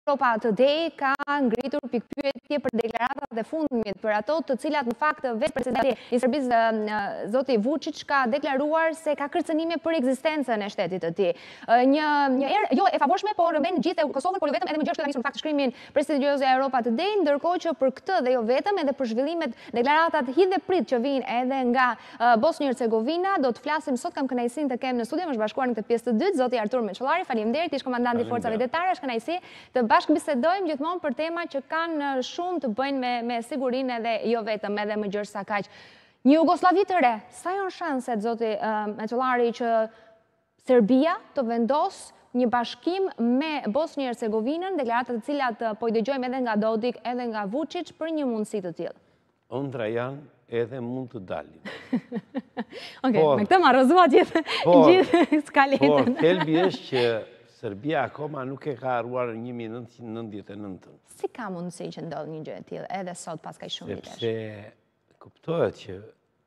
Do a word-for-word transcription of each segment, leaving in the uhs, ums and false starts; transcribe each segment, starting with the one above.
Europa Today ka ngritur pikpyetje për deklaratat e fundmit, për ato të cilat në fakt vetë presidenti i Serbisë zoti Vučić ka deklaruar se ka kërcënime për ekzistencën e shtetit të tij. Një një erë jo e favorshme, por me gjithë Kosovën, por jo vetëm, edhe më gjatë ka nisur në fakt shkrimin prestigjioz e Europa Today, ndërkohë që për këtë dhe jo vetëm, edhe për zhvillimet, deklaratat hidh dhe prit që vijnë edhe nga Bosnia Hercegovina, do të flasim sot. Kam kënaqësinë të kem në studio, më bashkuar në këtë pjesë të dytë zoti Artur Meçollari. Faleminderit, ish komandanti i forcave detare, është kënaqësi të bashkëbisedojmë gjithmonë për tema që kanë shumë të bëjnë me, me sigurinë edhe jo vetëm, edhe më gjërë sa kaq. Një Jugosllavi të re, sa janë shanset, zoti uh, Meçollari, që Serbia të vendos një bashkim me Bosnjë Hercegovinën, deklaratat të cilat uh, po i dëgjojmë edhe nga Dodik, edhe nga Vučić për një mundësi të tillë? Ëndra janë edhe mund të dalin. Okej, me këtë ma rëzua gjithë skaletën. Por, thelbi është që Serbia akoma nuk e ka harruar një mijë nëntëqind e nëntëdhjetë e nëntën. Si ka mundësi që ndodhë një gjë e tillë edhe sot pas kaq shumë vitesh? Sepse kuptohet që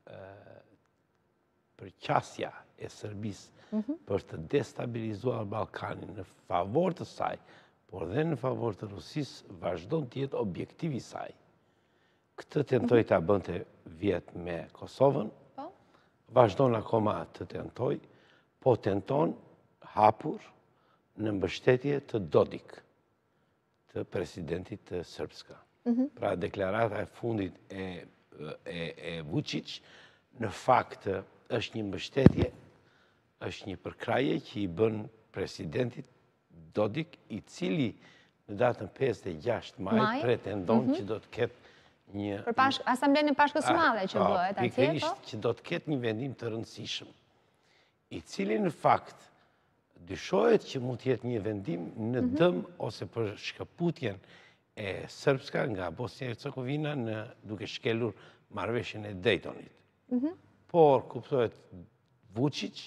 përqasja e Serbisë për të destabilizuar Ballkanin në favor të saj, por dhe në favor të Rusisë, vazhdon të jetë objektivi i saj. Këtë tentoi ta bënte vjet me Kosovën, vazhdon akoma të tentoj, po tenton hapur në mbështetje të Dodik, të presidentit të Srpska. Pra deklarata e fundit e, e, e Vučić, në fakt është një mbështetje, është një përkraje që i bën presidentit Dodik, i cili në datën pesë e gjashtë maj, maj? pretendon mm -hmm. që do të ketë një... Për pash, asamblenë e Pashkës Madhe që bëhet atje, po? Pikërisht që do të ketë një vendim të rëndësishëm, i cili në fakt dyshohet që mund të jetë një vendim në dëm ose për shkëputjen e Srpska nga Bosnia Hercegovina në duke shkelur marrëveshjen e Daytonit. Por, kuptohet, Vučić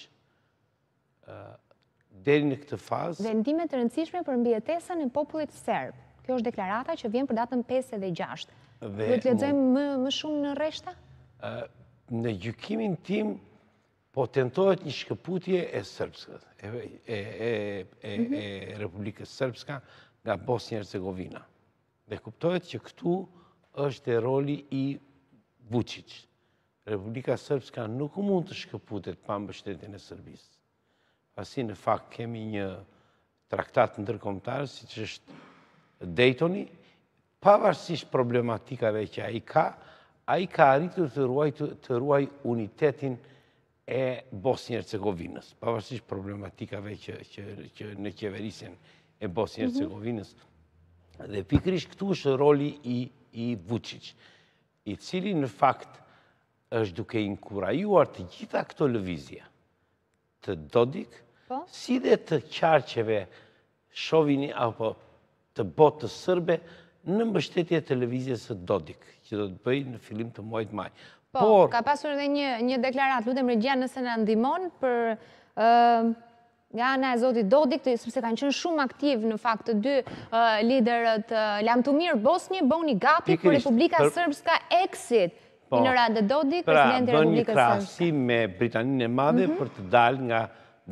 deri në këtë fazë... Vendime të rëndësishme për mbijetesën e popullit serb. Kjo është deklarata që vjen për datën pesë dhe gjashtë. Do të lexojmë më, më shumë në rreshta? Në gjykimin tim, po tentohet një shkëputje e Srpskës, e, e, e, e, e Republikës Srpska nga Bosnia Hercegovina. Dhe kuptohet që këtu është e roli i Vučić. Republika Srpska nuk mund të shkëputet pa mbështetjen e Serbisë. Pasi në fakt kemi një traktat ndërkombëtar, siç është Daytoni, pavarësisht problematikave që ai ka, ai ka arritur të ruaj të ruaj unitetin e Bosnjë Hercegovinës, pavarësisht problematikave që, që, që në qeverisjen e Bosnjë Hercegovinës. Mm-hmm. Dhe pikërisht këtu është roli i, i Vučić, i cili në fakt është duke inkurajuar të gjitha këto lëvizje të Dodik, po? Si dhe të qarqeve shovini apo të botës sërbe në mbështetje të lëvizjes së Dodik, që do të bëjë në fillim të muajit maj. Po, Por, ka pasur edhe një, një deklarat, lutem Regja nëse në ndihmon, për uh, nga ana e zotit Dodik, sepse kanë qenë shumë aktiv në fakt të dy uh, liderët uh, Lamtumir Bosnje, bëni gati për Republika për... Srpska exit. Po, Milorad Dodik, pra, presidenti i Republikës Srpske. Pra, bën një krahasim me Britaninë e Madhe mm -hmm. për të dalë nga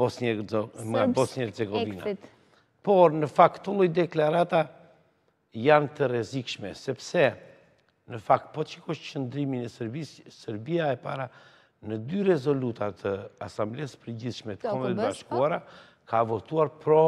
Bosnja Hercegovina. Por, në fakt, këto lloj deklarata janë të rrezikshme, sepse në fakt, po qikosh qëndrimin e Serbisë, Serbia e para në dy rezolutat të Asamblesë Përgjithshme të Kombeve të Bashkuara ka votuar pro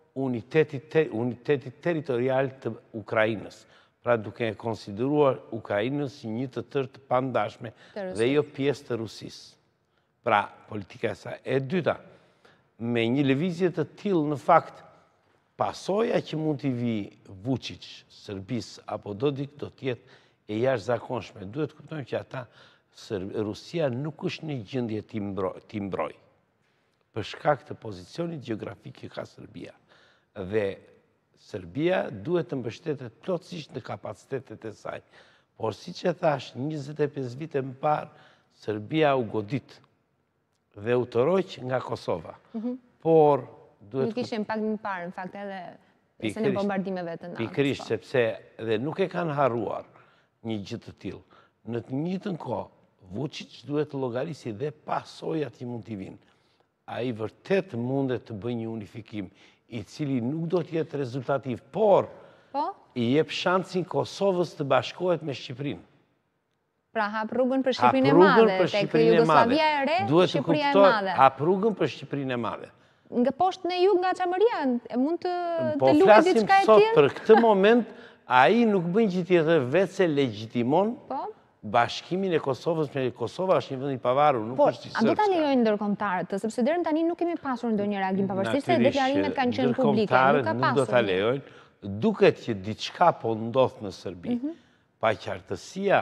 unitetit territorial të Ukrainës. Pra duke e konsideruar Ukrainën si një të tërë të pandashme dhe jo pjesë të Rusisë. Pra, politika e saj. E dyta, me një lëvizje të tillë në fakt, pasoja që mund t'i vi Vučić, Serbisë apo Dodik do t'jetë e jashtëzakonshme. Duhet kuptojmë që ata, Rusia nuk është në gjendje t'i mbroj, për shkak të pozicionit gjeografik që ka Serbia. Dhe Serbia duhet të mbështetet plotësisht në kapacitetet e saj. Por siç e thash, njëzet e pesë vite më parë, Serbia u godit dhe u tërhoq nga Kosova. Por duhet... Nuk ishim pak më parë, në fakt, edhe pjesën e bombardimeve të natës. Pikërisht, sepse dhe nuk e kanë harruar një gjë të tillë. Në të njëjtën kohë, Vučić duhet të llogarisi dhe pasojat që mund t'i vinë. Ai vërtet mundet të bëjë një unifikim i cili nuk do të jetë rezultativ, por i jep shansin Kosovës të bashkohet me Shqipërinë. Pra hap rrugën për Shqipërinë e Madhe, tek Jugoslavia e Re, Shqipëria e Madhe. Hap rrugën për Shqipërinë e Madhe. Nga poshtë në jug, nga Çameria, mund të Po flasim sot për këtë moment, ai nuk bën gjë tjetër vetë se legjitimon bashkimin e Kosovës me Kosova është një vend i pavarur, nuk është i sërbska. A do ta lejojnë ndërkombëtarët, sepse deri tani nuk kemi pasur ndonjë reagim pavarësisht se deklarimet kanë qenë publike, nuk ka pasur. Nuk do ta lejojnë, duket që diçka po ndodh në Serbi. Paqartësia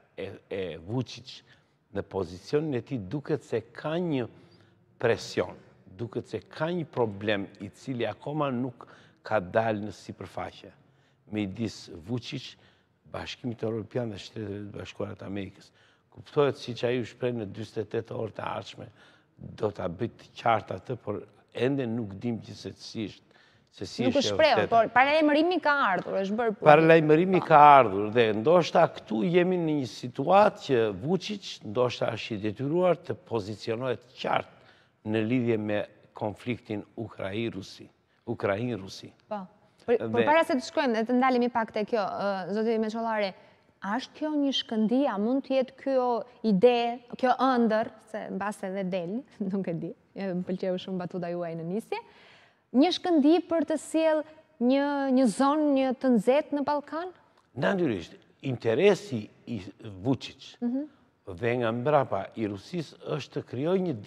e Vučić në pozicionin e tij duket se ka një presion, duket se ka një problem i cili akoma nuk ka dalë në sipërfaqe midis Vučić, Bashkimit Evropian dhe Shteteve të Bashkuara të Amerikës. Kuptohet siç ai u shpreh në dyzet e tetë orë të ardhshme, do ta bëj të qartë atë, por ende nuk dim gjithsesi se si është. Nuk është shprehur, por paralajmërimi ka ardhur, është bërë. Paralajmërimi ka ardhur dhe ndoshta këtu jemi në një situatë që Vučić ndoshta është i detyruar të pozicionohet qartë në lidhje me konfliktin Ukrainë-Rusi. Ukrainë-Rusi. Po. Por para se të shkojmë dhe të ndalemi pak te kjo, zoti Meçollari, a është kjo një shkëndijë, a mund të jetë kjo ide, kjo ëndër, se mbas edhe del, nuk e di, më pëlqeu shumë batuta juaj në nisje, një shkëndijë për të sjell një një zonë, një të nxehtë në Ballkan? Natyrisht, interesi i Vučić dhe nga mbrapa i Rusisë është të krijojë një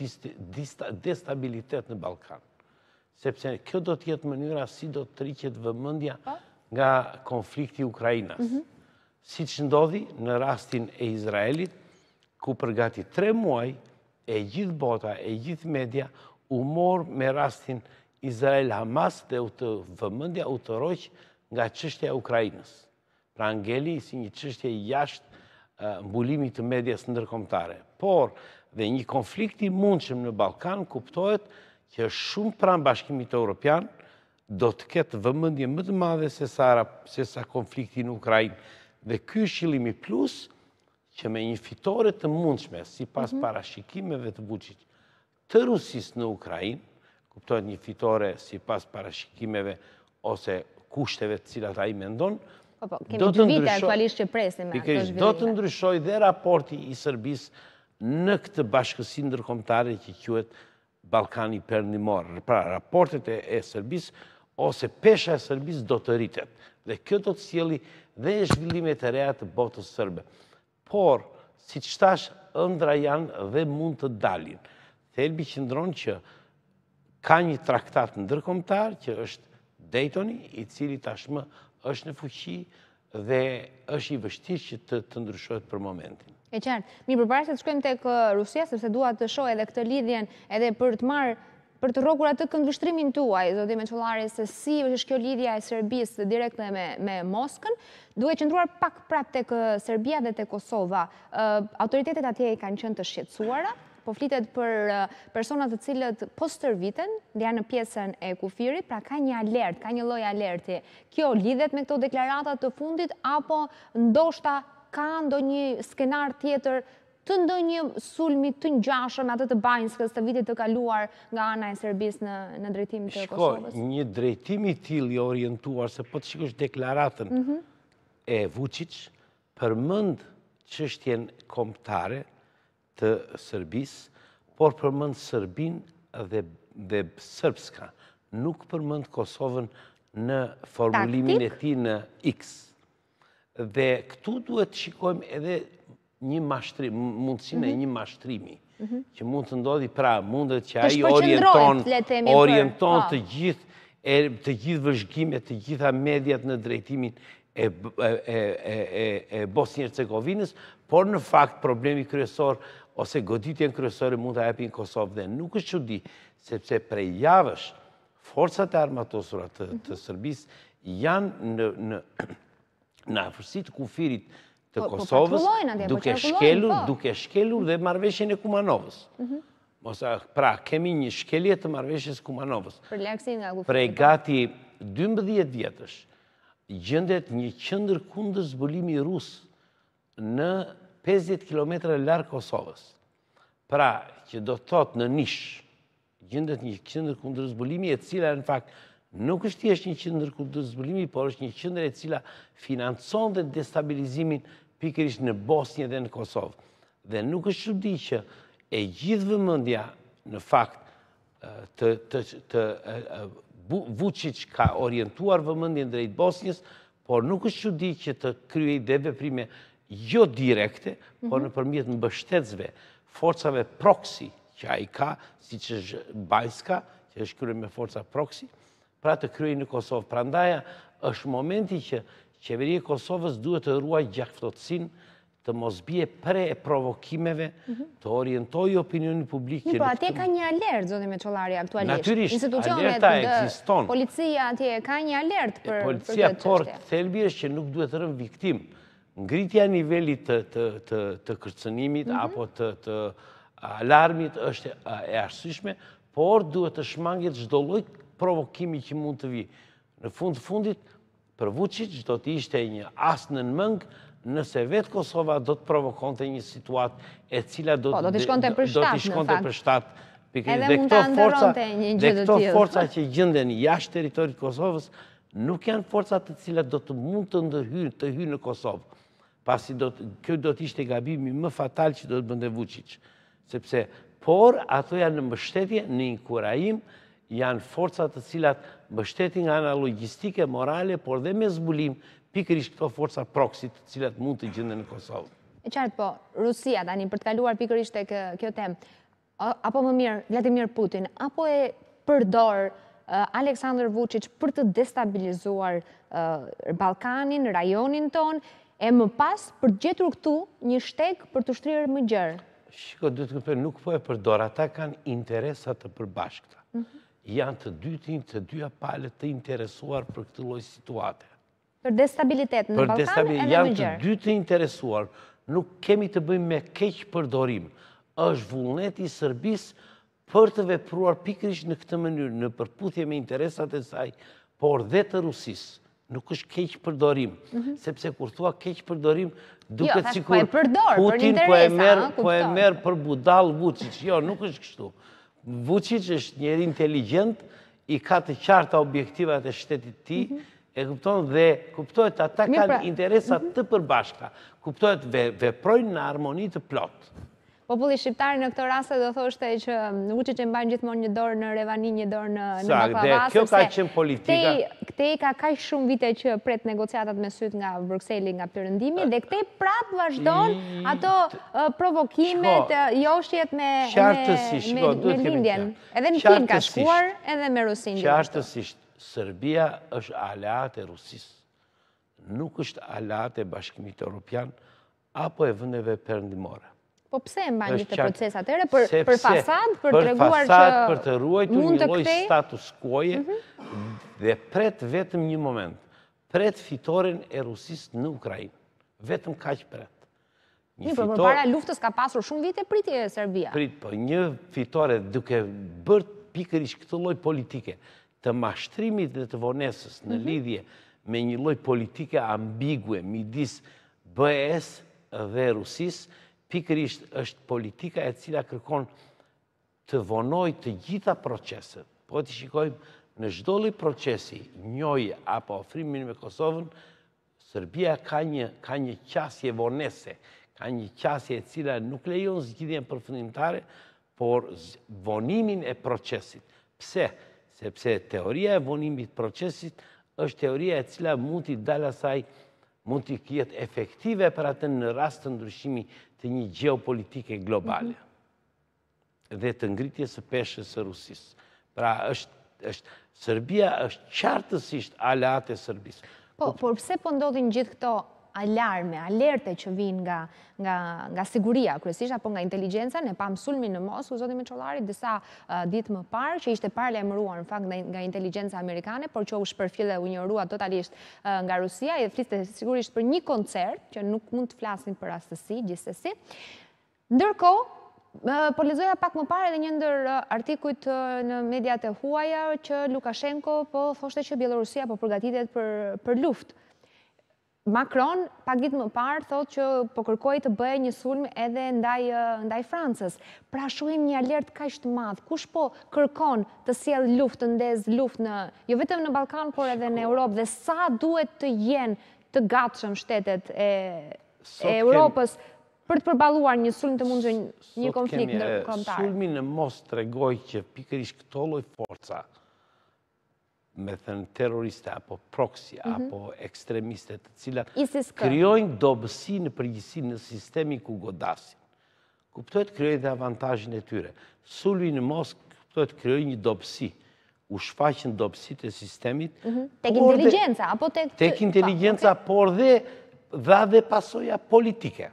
destabilitet në Ballkan. Sepse kjo do të jetë mënyra si do të rriqet vëmendja nga konflikti Ukrainas. Siç ndodhi në rastin e Izraelit, ku për gati tre muaj e gjithë bota, e gjithë media u mor me rastin Izrael-Hamas dhe u të vëmendja u të roq nga çështja e Ukrainës. Pra ngeli si një çështje jashtë mbulimit të medias ndërkombëtare. Por dhe një konflikt i mundshëm në Ballkan kuptohet që është shumë pranë Bashkimit Evropian, do të ketë vëmendje më të madhe se sa, se sa konflikti në Ukrainë. Dhe ky është qëllimi plus që me një fitore të mundshme, sipas parashikimeve të Vučić të Rusisë në Ukrainë, kuptohet një fitore sipas parashikimeve ose kushteve të cilat ai mendon, do të ndryshojë do të ndryshojë dhe raporti i Serbisë në këtë bashkësi ndërkombëtare që quhet Ballkani Perëndimor. Pra, raportet e Serbisë ose pesha e Serbisë do të rritet. Dhe kjo do të sjellë dhe zhvillime të reja të botës sërbe. Por, siç thash, ëndra janë dhe mund të dalin. Thelbi qëndron që ka një traktat ndërkombëtar që është Daytoni, i cili tashmë është në fuqi dhe është i vështirë që të, të ndryshohet për momentin. E qartë. Mirë, përpara se të shkojmë tek Rusia, sepse dua të shoh edhe këtë lidhjen edhe për të marrë për të rrokur atë këndvështrimin tuaj, zoti Meçollari, se si është kjo lidhja e Serbisë direkte me me Moskën, duhet qëndruar pak prap tek Serbia dhe tek Kosova. Autoritetet atje kanë qenë të shqetësuara, po flitet për persona të cilët po stërviten, janë në pjesën e kufirit, pra ka një alert, ka një lloj alerti. Kjo lidhet me këto deklarata të fundit apo ndoshta ka ndonjë skenar tjetër të ndonjë sulmi të ngjashëm atë të Banjskës të vitit të kaluar nga ana e Serbisë në në drejtim të Kosovës? Shko, një drejtim i tillë i orientuar, se po të shikosh deklaratën e Vučić, përmend çështjen kombëtare të Serbisë, por përmend Serbinë dhe dhe Srpska, nuk përmend Kosovën në formulimin e tij në X. Dhe këtu duhet të shikojmë edhe një mashtrim, mundësinë e një mashtrimi, që mund të ndodhi, pra mundet që ai orienton, orienton të gjithë, të gjithë vëzhgimet, të gjitha mediat në drejtimin e, e, e, e, e Bosnjë-Hercegovinës, por në fakt problemi kryesor ose goditjen kryesore mund të japin Kosovë dhe nuk është çudi, sepse prej javësh forcat e armatosura të, të Serbisë janë në, në, në afërsi të kufirit të Kosovës, duke shkelur, duke shkelur dhe marrëveshjen e Kumanovës. Pra, kemi një shkelje të marrëveshjes Kumanovës. Prej gati dymbëdhjetë vjetësh, gjendet një qendër kundër zbulimi rus në pesëdhjetë kilometra larg Kosovës. Pra, që do të thotë në Nish, gjendet një qendër kundër zbulimi e cila në fakt Nuk është thjesht një qendër kundërzbulimi, por është një qendër e cila financonte destabilizimin pikërisht në Bosnjë dhe në Kosovë. Dhe nuk është çudi që e gjithë vëmendja në fakt të, të, të, të Vučić ka orientuar vëmendjen drejt Bosnjës, por nuk është çudi që të kryej dhe veprime jo direkte, mm-hmm. por nëpërmjet mbështetësve, forcave proxy që ai ka, siç është Bajska, që është kryer me forca proxy, pra të kryej në Kosovë. Prandaj është momenti që qeveria e Kosovës duhet të ruajë gjaktësinë, të mos bie pre e provokimeve, të orientojë opinionin publik. Po atje ka një alert, zoti Meçollari, aktualisht. Natyrisht, alerta ekziston. Policia atje ka një alert për këtë çështje. Policia, por thelbi është që nuk duhet të rënë viktim. Ngritja e nivelit të, të, të, të kërcënimit apo të, të alarmit është e arsyeshme, por duhet të shmanget çdo lloj provokimi që mund të vi. Në fund fundit, për Vučić do të ishte një as në mëng nëse vetë Kosova do të provokonte një situatë e cila do të shkonte për shtat. Edhe mund të ndërronte një gjë të tillë. Dhe këto forca që gjenden jashtë territorit të Kosovës nuk janë forca të cilat do të mund të ndërhyjnë të hyjnë në Kosovë. Pasi do të, kjo do të ishte gabimi më fatal që do të bënte Vučić. Sepse, por ato janë në mbështetje, në inkurajim, janë forca të cilat mbështetin nga ana logjistike, morale, por dhe me zbulim, pikërisht këto forca proxy të cilat mund të gjenden në Kosovë. E qartë po, Rusia, tani për të kaluar pikërisht tek kjo temë, apo më mirë, Vladimir Putin, apo e përdor Aleksandar Vučić për të destabilizuar Ballkanin, rajonin ton, e më pas për të gjetur këtu një shteg për të shtrirë më gjerë? Shiko, duhet të kuptoj, nuk po e përdor, ata kanë interesa të përbashkëta. Janë të dyti, të dyja palët të interesuar për këtë lloj situate. Për destabilitet në Ballkan edhe më gjerë. Janë të dy të interesuar, nuk kemi të bëjmë me keq përdorim. Është vullneti i Serbisë për të vepruar pikërisht në këtë mënyrë, në përputhje me interesat e saj, por dhe të Rusisë. Nuk është keq përdorim, sepse kur thua keq përdorim, duket sikur Putin po e merr për budall Vučić. Jo, nuk është kështu. Vučić është njeri inteligjent, i ka të qarta objektivat e shtetit të tij, e kupton dhe kuptohet ata kanë interesa të përbashkëta. Kuptohet veprojnë në harmoni të plotë. Populli shqiptar në këtë rast do thoshte që Vučić e mban gjithmonë një dorë në Revani, një dorë në baklava. Kjo ka qenë politika. Këtej ka kaq shumë vite që pret negociatat me syt nga Brukseli, nga Perëndimi, dhe këtej prap vazhdon ato provokimet, joshjet me lindjen. Edhe në Kin ka shkuar, edhe me Rusin. Qartësisht, Serbia është aleat e Rusisë. Nuk është aleat e Bashkimit Evropian apo e vendeve perëndimore. Po pse e mban gjithë proces atëre? Për fasad, për të treguar që për të ruajtur një lloj status quo-je dhe pret vetëm një moment. Pret fitoren e Rusisë në Ukrainë. Vetëm kaq pret. Një por përpara luftës ka pasur shumë vite pritje Serbia. Prit, po një fitore duke bërë pikërisht këtë lloj politike të mashtrimit dhe të vonesës në lidhje me një lloj politike ambigue midis B E S dhe Rusisë, pikërisht është politika e cila kërkon të vonoj të gjitha proceset. Po të shikojmë në çdo lloj procesi, njojë apo ofrimin me Kosovën, Serbia ka një ka një qasje vonese, ka një qasje e cila nuk lejon zgjidhjen përfundimtare, por vonimin e procesit. Pse? Sepse teoria e vonimit të procesit është teoria e cila mund t'i dalë asaj, mund t'i jetë efektive për atë në rast të ndryshimi të një geopolitike globale dhe të ngritjes së peshës së Rusisë. Pra, është Serbia është qartësisht aleat e Serbisë. Po, por pse po ndodhin gjithë këto alarme, alerte që vinë nga nga nga siguria, kryesisht apo nga inteligjenca? Ne pam sulmin në Moskë, zoti Meçollari, disa ditë më parë, që ishte paralajmëruar në fakt nga inteligjenca amerikane, por që u shpërfillë u ignorua totalisht nga Rusia, e fliste sigurisht për një koncert, që nuk mund të flasin për rastësi, gjithsesi. Ndërkohë, po lexoja pak më parë edhe një ndër artikujt në mediat e huaja që Lukashenko po thoshte që Bielorusia po përgatitet për për luftë. Macron, pak ditë më parë, thot që po kërkoj të bëjë një sulm edhe ndaj, ndaj Francës. Pra shohim një alert kaq të madh. Kush po kërkon të sjell luftë, të ndez luftë në jo vetëm në Ballkan, por edhe në Europë, dhe sa duhet të jenë të gatshëm shtetet e, e Europës për të përballuar një sulm të mundshëm, një konflikt ndërkombëtar. Sulmi në mos tregoj që pikërisht këto lloj forca, me thënë terroriste, apo proxy, apo ekstremiste, të cilat krijojnë dobësi në përgjithësi në sistemi ku godasin. Kuptohet krijojnë dhe avantazhin e tyre. Sulmi në mos kuptohet krijojnë një dobësi, u shfaqën dobësitë e sistemit. Tek inteligjenca, apo tek... Tek inteligjenca, por dhe dha dhe pasoja politike.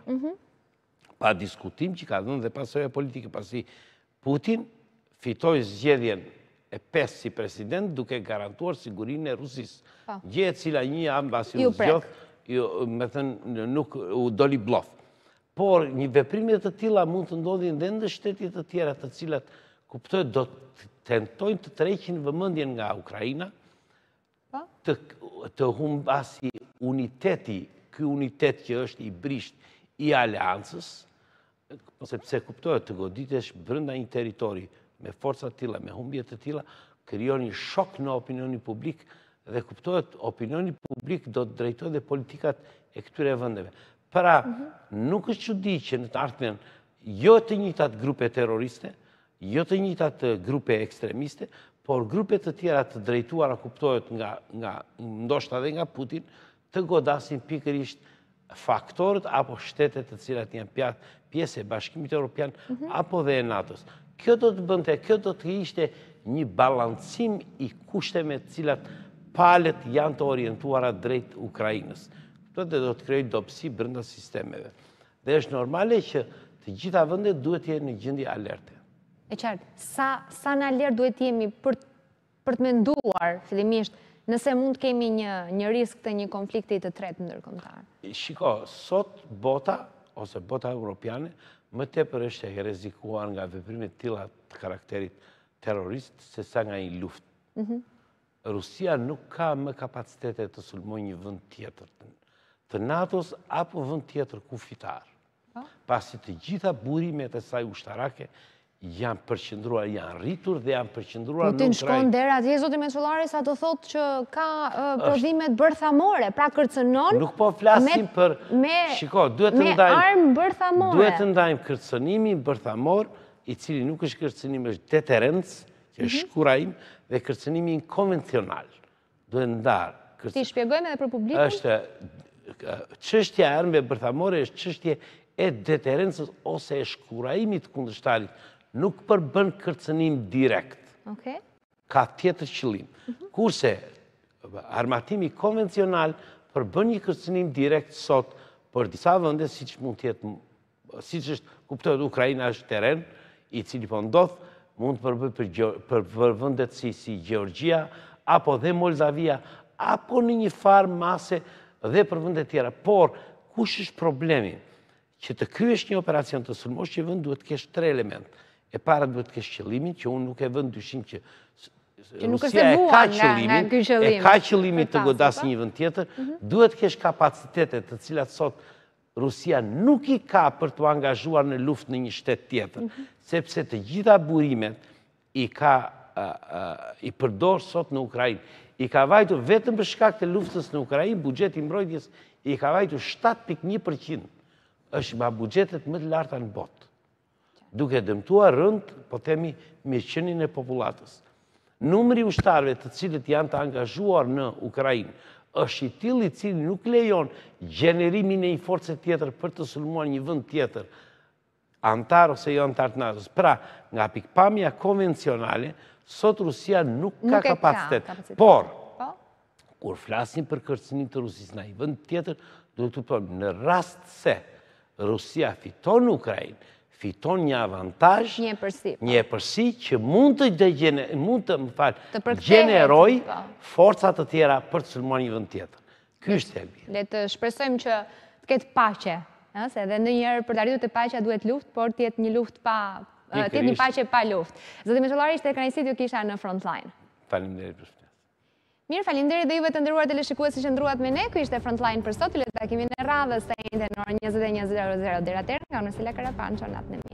Pa diskutim që ka dhënë dhe pasoja politike, pasi Putin fitoi zgjedhjen e pesë si president duke garantuar sigurinë e Rusisë. Gjë e cila një ambasi u zgjodh, me thënë nuk u doli bllaf. Por një veprime të tilla mund të ndodhin dhe në shtete të tjera të cilat kuptohet do të tentojnë të tërheqin vëmendjen nga Ukraina, të, të humbasi uniteti, ky unitet që është i brisht i aleancës, sepse kuptohet të goditesh brenda një territori me forca të tilla, me humbje të tilla, krijon një shok në opinionin publik dhe kuptohet opinioni publik do të drejtojë dhe politikat e këtyre vendeve. Pra, nuk është çudi që në të ardhmen jo të njëjtat grupe terroriste, jo të njëjtat grupe ekstremiste, por grupe të tjera të drejtuara kuptohet nga nga ndoshta edhe nga Putin, të godasin pikërisht faktorët apo shtetet të cilat janë pjesë e Bashkimit Evropian apo dhe e NATO-s. Kjo do të bënte, kjo do të ishte një balancim i kushteve të cilat palët janë të orientuara drejt Ukrainës. Këto do të krijojë dobësi brenda sistemeve. Dhe është normale që të gjitha vendet duhet të jenë në gjendje alerte. E qartë, sa sa në alert duhet jemi për për të menduar fillimisht nëse mund të kemi një një risk të një konflikti të tretë ndërkombëtar. Shiko, sot bota ose bota europiane më tepër është e rrezikuar nga veprimet të tilla të karakterit terrorist se sa nga një luftë. Rusia nuk ka më kapacitete të sulmojë një vend tjetër, të NATO-s apo vend tjetër kufitar. Pasi të gjitha burimet e saj ushtarake janë përqendruar, janë rritur dhe janë përqendruar në Ukrainë. Putin shkon deri atje, zoti Meçollari, sa të thotë që ka prodhime bërthamore, pra kërcënon. Nuk po flasim për shiko, duhet të ndajmë me armë bërthamore. Duhet të ndajmë kërcënimin bërthamor, i cili nuk është kërcënim, është deterencë, që është shkurajim, dhe kërcënimin konvencional. Duhet ndarë. Ti shpjegojmë edhe për publikun? Është çështja e armëve bërthamore është çështje e deterencës ose e shkurajimit kundërshtarit. Nuk përbën kërcënim direkt. Ka tjetër qëllim. Kurse armatimi konvencional përbën një kërcënim direkt sot për disa vende, siç mund të jetë, siç është kuptohet Ukraina është terren i cili po ndodh, mund të përbëj për për vendet si si Gjeorgjia apo dhe Moldavia apo në një farë mase dhe për vende tjera. Por kush është problemi? Që të kryesh një operacion të sulmosh që vend duhet të kesh tre element. E para duhet të kesh qëllimin, që unë nuk e vënë dyshim që Rusia e ka qëllimin, e ka qëllimin të godasë një vend tjetër, duhet të kesh kapacitetet të cilat sot Rusia nuk i ka për të angazhuar në luftë në një shtet tjetër, sepse të gjitha burimet i ka i përdor sot në Ukrainë. I ka vajtur vetëm për shkak të luftës në Ukrainë, buxheti i mbrojtjes i ka vajtur shtatë pikë një përqind. Është nga buxhetet më të larta në botë, duke dëmtuar rënd, po themi, mirëqenien e popullatës. Numri ushtarëve të cilët janë të angazhuar në Ukrainë është i tillë i cili nuk lejon gjenerimin e një force tjetër për të sulmuar një vend tjetër, antar ose jo antar të NATO-s. Pra, nga pikpamja konvencionale, sot Rusia nuk ka kapacitet. Por, kur flasim për kërcënim të Rusisë në një vend tjetër, duhet të thonë në rast se Rusia fiton në Ukrainë, fiton një avantazh, një epërsi që mund të mund të më fal, gjeneroj forca të tjera për të sulmuar një vend tjetër. Ky është thelbi. Le të shpresojmë që të ketë paqe, se edhe ndonjëherë për të arritur të paqja duhet luftë, por të jetë një luftë pa të jetë një paqe pa luftë. Zoti Meçollari, ishte kënaqësi t'ju kisha në Frontline. Faleminderit për ftesën. Mirë, falinderit dhe juve të ndëruar të leshikuesi që ndruat me ne, kjo ishte Frontline për sot, të takimin e radhës të ende në orë njëzet e njëzet e njëzet. Dera tërë, nga unë Sila Karapanqo, natë në mirë.